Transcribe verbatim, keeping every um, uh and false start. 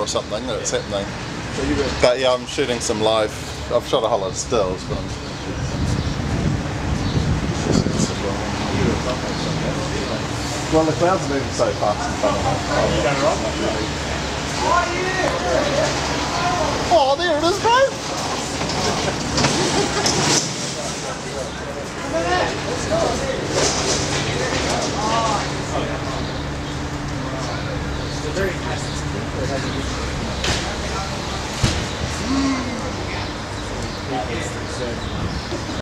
or something that it's happening. But yeah, I'm shooting some live. I've shot a whole lot of stills, but I'm shooting some live. Well, the clouds are moving so fast in front of me. Oh, there it is, bro! Very nice.